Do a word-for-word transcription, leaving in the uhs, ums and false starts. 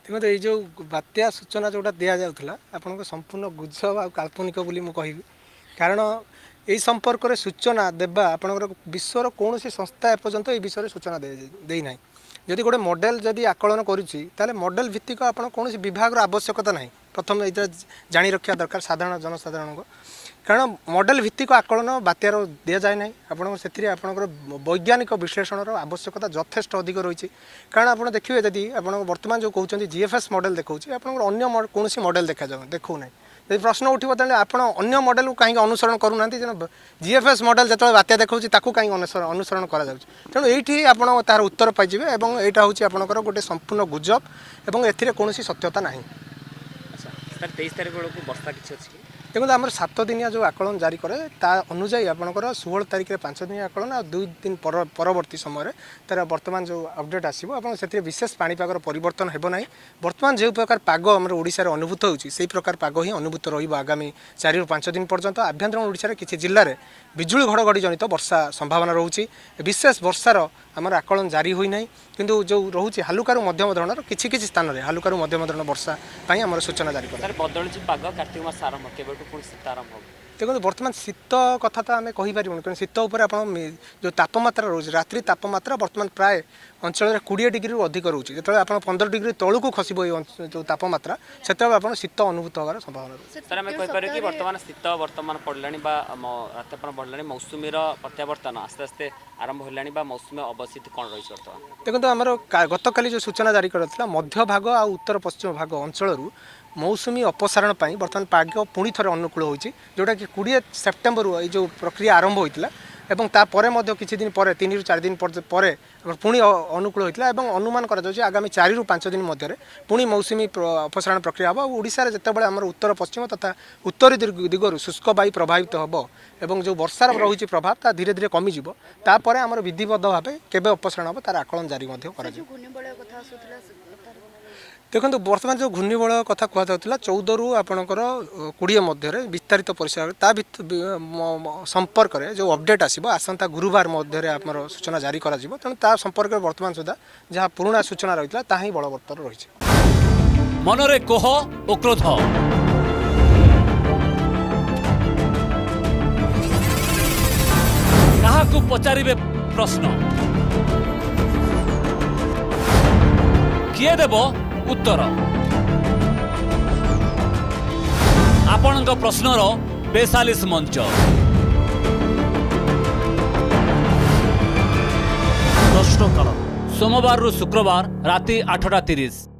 देखो ये जो बात्या सूचना जोटा दि जाऊला आपको संपूर्ण गुजब आ काल्पनिक बोली मुझे कहबी कारण यही संपर्क में सूचना देवा आपंकर विश्वर कौन संस्था एपर्यंत ये विषय सूचना देना जदि गोटे मॉडल जदि आकलन करुँचे मॉडल भित्तिक आप कौन विभाग आवश्यकता ना प्रथम ये जाणी रखा दरकार साधारण जनसाधारण को कारण मॉडल भित्तिक आकलन बात्यार दि जाए ना आपंकर आपंकर वैज्ञानिक विश्लेषण आवश्यकता यथेष्ट अधिक रही कारण आप देखिए जदि आप बर्तमान जो कहते जीएफएस मॉडल देखा आपंकर कौन मॉडल देखा देखो ना जब प्रश्न उठो तेल आप अन्य मॉडल को कहीं अनुसरण करूना जीएफएस मॉडल जो बात्या देखा कहीं अनुसरण करा तेणु ये आप तार उत्तर पाइबे और यहाँ हूँ आपंकर गोटे संपूर्ण गुजब और ए सत्यता ना। सर तेईस तारीख बेलू वर्षा किसी अच्छी देखो आम सात दिनिया जो आकलन जारी करे ता अनुजाई आपंकर षोह तारिख में पांच दिन आकलन आ दुई दिन पर परवर्ती समय तार वर्तमान जो अपडेट आसो आप विशेष पाणीपागर परिवर्तन हो ना बर्तमान जो प्रकार पाग आम ओडिशार अनुभूत होती प्रकार पाग ही अनुभूत रगामी चारि पांच दिन पर्यंत आभ्यंतर ओडिशार किसी जिले में बिजुली घड़घड़ी जनित वर्षा संभावना रोचे विशेष वर्षार आमर आकलन जारी होना किंतु जो रोचे हालुकार मध्यम धरणर किसी किसी स्थान में हालुकार मध्यम धरण वर्षा आम सूचना जारी कर बदल कार्तिक मास आरंभ के शीत आरंभ देखो बर्तमान शीत कथा तो आम कहीपर क्या शीत उपर आप जो तापमात्रा रोचे रात्रि तापमात्रा बर्तमान प्राय अंचल कोड़े डिग्री रु अधिक रोचे जो आप पंद्रह डिग्री तलू को खसब जो तापमात्रा से शीत अनुभूत होगार संभावना रोचे। सर आम कहीपर कि बर्तमान शीत बर्तमान पड़ला रातपन बढ़ला मौसुमी प्रत्यावर्तन आस्ते आस्ते आरंभ होगा मौसुमी अवस्थिति कौन रही बर्तमान देखो आमर गत काली जो सूचना जारी कर मध्य भाग आ उत्तर पश्चिम भाग अंचल मौसुमी अपसारण बर्तमान पाग पुणी थे अनुकूल होती जोटा कि कोड़े सेप्टेम्बर ये जो प्रक्रिया आरंभ होता एवं तापर किसी दिन पर तीन रु चार दिन पर पुणी अनुकूल होता है अनुमान कर आगामी चारि रु पांच दिन मध्य पुणी मौसुमी अपसारण प्रक्रिया हम ओडिशा जितेबाला आम उत्तर पश्चिम तथा उत्तरी दिगरू शुष्क वायु प्रभावित हम एवं जो वर्षार रही प्रभाव ता धीरे धीरे कमिज तापर आम विधिबद्ध भाव केवे अपसारण हम तार आकलन जारी देखो बर्तमान जो घूर्णिबल कथा कहला चौदह रु आपणकर कोड़े मध्य विस्तारित परिसर संपर्क में जो अपडेट आसो आसंता गुरुवार मध्य आमर सूचना जारी करा तेणु ता संपर्क में बर्तमान सुधा जहाँ पुराना सूचना रही ता ही बलवत्तर रही मनरे कोह और क्रोध काहाकू पचारिबे प्रश्न किए देबो उत्तर आपणक प्रश्नर बेसालीस मंच प्रश्नकाल सोमवार रु शुक्रवार राति आठटा तीस।